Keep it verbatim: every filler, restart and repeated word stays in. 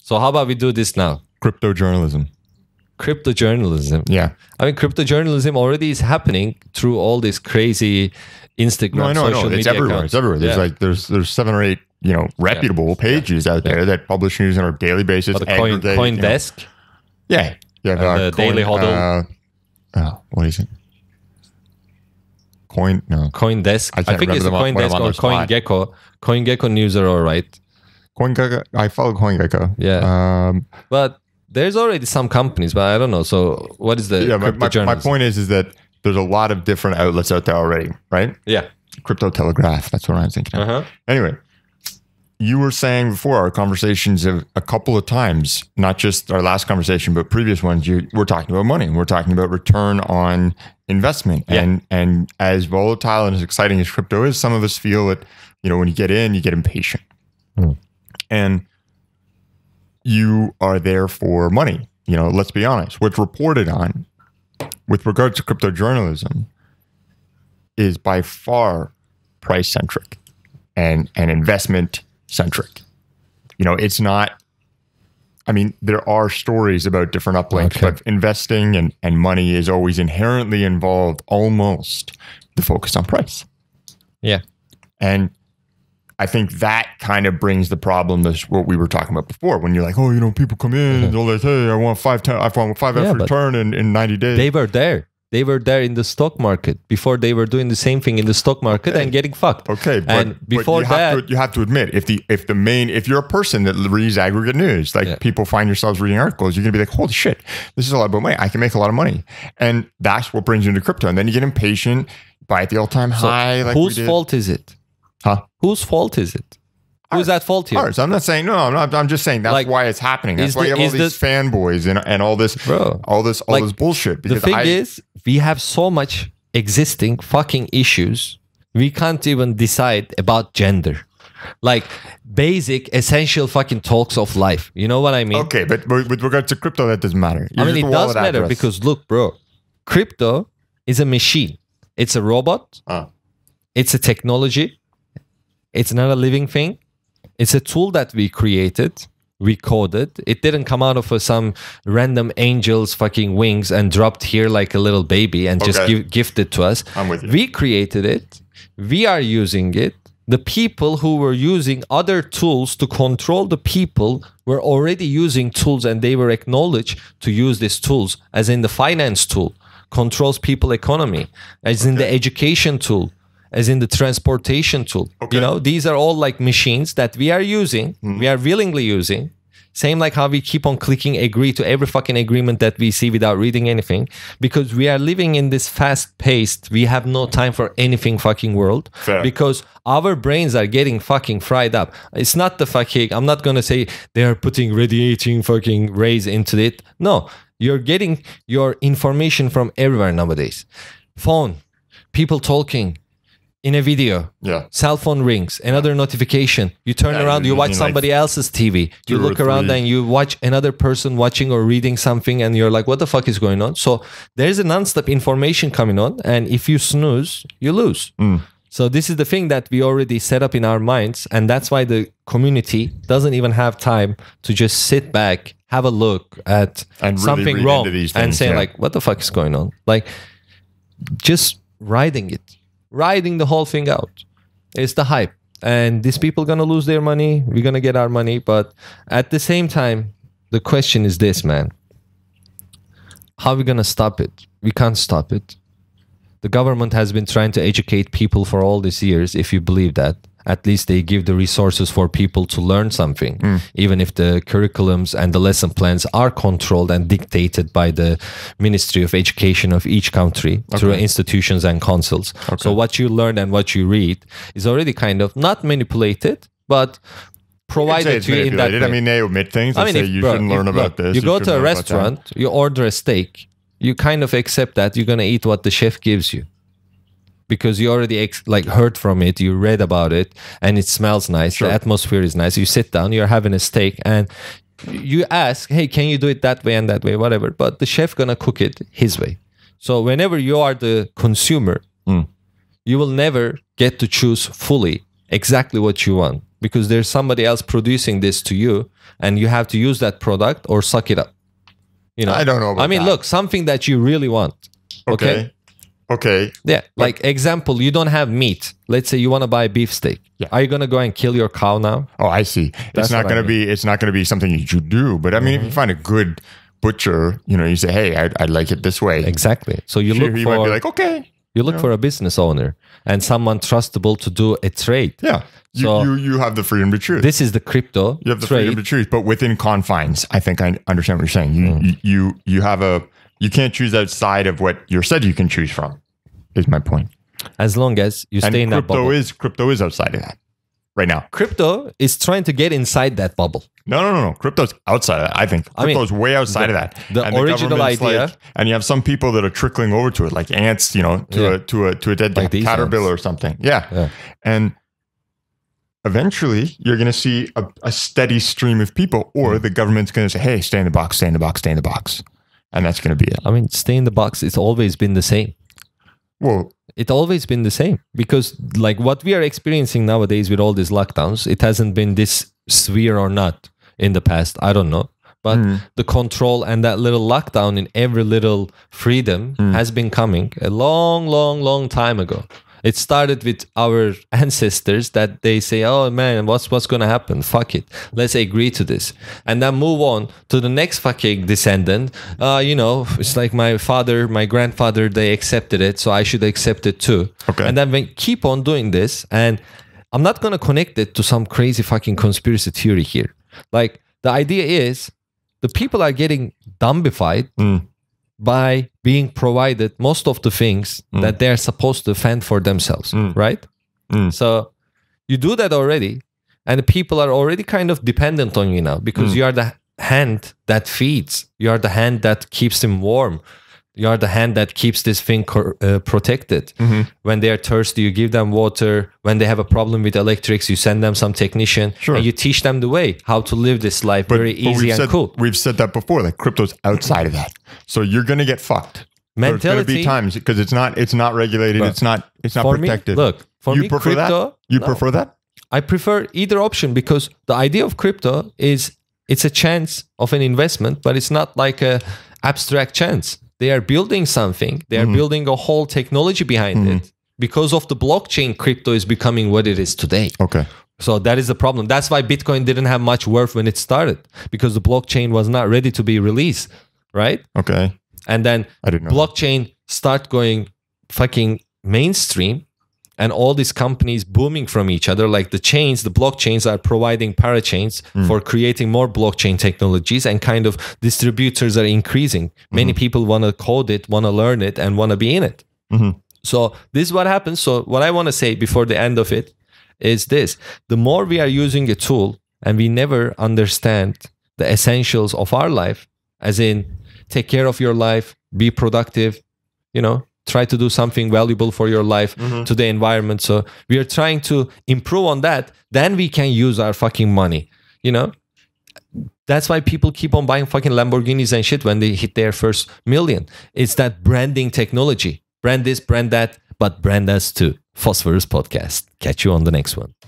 So how about we do this now? Crypto journalism. Crypto journalism. Yeah. I mean, crypto journalism already is happening through all this crazy Instagram, No, I know, social I know. It's media everywhere. accounts. It's everywhere. There's Yeah. like there's there's seven or eight, you know, reputable Yeah. pages out there Yeah. that publish news on a daily basis. Or the coin, aggregate, coin you know. desk. Yeah. Yeah. And the Daily Hodl. Uh, oh, what is it? Coin? No. Coin desk. I I, can't think it's remember a them coin when I'm desk on or the spot. CoinGecko. CoinGecko news are all right. CoinGecko. I follow CoinGecko. Yeah. Um, But there's already some companies, but I don't know. So what is the yeah. My, crypto my, my journalism? point is is that there's a lot of different outlets out there already, right? Yeah. Crypto Telegraph. That's what I was thinking of. Uh-huh. Anyway, you were saying before our conversations of a couple of times, not just our last conversation, but previous ones, you we're talking about money. We're talking about return on investment. Yeah. And and as volatile and as exciting as crypto is, some of us feel that, you know, when you get in, you get impatient. Hmm. And you are there for money. You know, let's be honest. What's reported on with regards to crypto journalism is by far price centric and, and investment centric. You know, it's not, I mean, there are stories about different uplinks, Okay. but investing and, and money is always inherently involved, almost the focus on price. Yeah. And I think that kind of brings the problem to what we were talking about before. When you're like, oh, you know, people come in and they're like, hey, I want five, ten, I want five Yeah, X but return in, in ninety days. They were there. They were there in the stock market before they were doing the same thing in the stock market Okay. and getting fucked. Okay, but, and before but you that, have to, you have to admit, if the if the main if you're a person that reads aggregate news, like Yeah. people find yourselves reading articles, you're gonna be like, holy shit, this is a lot about money. I can make a lot of money, and that's what brings you into crypto. And then you get impatient, buy at the all time so high. Like whose we did. fault is it? Huh? Whose fault is it? Who's at fault here? Ours. I'm not saying no. I'm not. I'm just saying that's Like, why it's happening. That's is why the- you have all is these the- fanboys and and all this, Bro, all this, all like, this bullshit. The Because thing I, is, we have so much existing fucking issues. We can't even decide about gender. Like basic, essential fucking talks of life. You know what I mean? okay, but with with regards to crypto, that doesn't matter. I You're mean, just it a does wallet matter address. because look, bro, crypto is a machine. It's a robot. Uh. It's a technology. It's not a living thing. It's a tool that we created. We coded. It didn't come out of uh, some random angel's fucking wings and dropped here like a little baby and just Okay. give, gifted to us. I'm with you. We created it. We are using it. The people who were using other tools to control the people were already using tools and they were acknowledged to use these tools, as in the finance tool controls people economy, as in the education tool, as in the transportation tool. Okay. You know, these are all like machines that we are using, Mm-hmm. we are willingly using. Same like how we keep on clicking agree to every fucking agreement that we see without reading anything, because we are living in this fast-paced, we have no time for anything fucking world. Fair. Because our brains are getting fucking fried up. It's not the fucking, I'm not going to say they are putting radiating fucking rays into it. No, you're getting your information from everywhere nowadays. Phone, people talking, in a video, Yeah. cell phone rings, another notification. You turn Yeah, around, you're you watch using, like, somebody else's T V. You two look or around three. and you watch another person watching or reading something, and you're like, what the fuck is going on? So there's a non-stop information coming on, and if you snooze, you lose. Mm. So this is the thing that we already set up in our minds, and that's why the community doesn't even have time to just sit back, have a look at And really something read wrong, into these and things, say yeah. like, what the fuck is going on? Like, just riding it, riding the whole thing out. It's the hype, and these people gonna lose their money. We're gonna get our money, but at the same time, the question is this, man: how are we gonna stop it? We can't stop it. The government has been trying to educate people for all these years. If you believe that, at least they give the resources for people to learn something, Mm. even if the curriculums and the lesson plans are controlled and dictated by the Ministry of Education of each country through institutions and councils. So what you learn and what you read is already kind of not manipulated, but provided It's to you in that manipulated. way. I mean, they omit things. They I mean, say if- you bro, shouldn't if- learn about look, this. You go shouldn't to a learn about that. restaurant, you order a steak, you kind of accept that you're gonna eat what the chef gives you, because you already ex- like heard from it, you read about it, and it smells nice. Sure. The atmosphere is nice. You sit down, you're having a steak, and you ask, "Hey, can you do it that way and that way, whatever?" But the chef gonna cook it his way. So whenever you are the consumer, Mm. you will never get to choose fully exactly what you want. because there's somebody else producing this to you, and you have to use that product or suck it up. You know, I don't know about I mean, that. look, something that you really want. Okay. Okay. Okay. Yeah. Like example, you don't have meat. Let's say you want to buy beef steak. Yeah. Are you going to go and kill your cow now? Oh, I see. That's it's not what I going to be. It's not going to be something that you do. But I mean, if you find a good butcher, you know, you say, "Hey, I'd, I'd like it this way." Exactly. So you Sure, look he for might be like, "Okay." you look for a business owner and someone trustable to do a trade. Yeah. You, So- you you have the freedom to choose. This is the crypto You have the trade. freedom to choose, but within confines. I think I understand what you're saying. You, Mm. you you you have a you can't choose outside of what you're said you can choose from. Is my point. As long as you And stay in that crypto bubble. is crypto is outside of that right now. Crypto is trying to get inside that bubble. No, no, no, no. Crypto's outside of that. I think I mean, crypto's way outside the- of that. the And original government's idea- like- and you have some people that are trickling over to it, like ants, you know, to Yeah. a to a to a dead Like these caterpillar ants. or something. Yeah. Yeah. And eventually, you're going to see a, a steady stream of people, or the government's going to say, "Hey, stay in the box, stay in the box, stay in the box," and that's going to be it. I mean, stay in the box. It's always been the same. Well, It's always been the same because, like, what we are experiencing nowadays with all these lockdowns, it hasn't been this severe or not in the past. I don't know. But Mm. the control and that little lockdown in every little freedom Mm. has been coming a long, long, long time ago. It started with our ancestors that they say, "Oh man, what's what's gonna happen? Fuck it, let's agree to this," and then move on to the next fucking descendant. Uh, you know, it's like my father, my grandfather, they accepted it, so I should accept it too. Okay. And then we keep on doing this, and I'm not gonna connect it to some crazy fucking conspiracy theory here. Like the idea is, the people are getting dumbified Mm. by being provided most of the things that they're supposed to fend for themselves, right? Mm. So you do that already, and the people are already kind of dependent on you now because you are the hand that feeds, you are the hand that keeps them warm, you are the hand that keeps this thing cor- uh, protected. When they are thirsty, you give them water. When they have a problem with electrics, you send them some technician, Sure. and you teach them the way how to live this life very easy we've and said, cool. We've said that before. Like crypto's outside of that, so you're going to get fucked. There's going to Mentality- be times because it's not it's not regulated. Bro, it's not it's not for me, protected. look, for you me, prefer crypto- that. You no. prefer that. I prefer either option because the idea of crypto is it's a chance of an investment, but it's not like a abstract chance. They are building something. They are building a whole technology behind it. Because of the blockchain, crypto is becoming what it is today. Okay. So that is the problem. That's why Bitcoin didn't have much worth when it started because the blockchain was not ready to be released, right? Okay. And then I didn't know. blockchain start going fucking mainstream, and all these companies booming from each other, like the chains, the blockchains are providing parachains for creating more blockchain technologies, and kind of distributors are increasing. Many people want to code it, want to learn it, and want to be in it. Mhm. So this is what happens. So what I want to say before the end of it is this: the more we are using a tool and we never understand the essentials of our life, as in take care of your life, be productive, you know, try to do something valuable for your life, to the environment. So we are trying to improve on that. Then we can use our fucking money, you know? That's why people keep on buying fucking Lamborghinis and shit when they hit their first million. It's that branding technology. Brand this, brand that, but brand us too. Phosphorus Podcast. Catch you on the next one.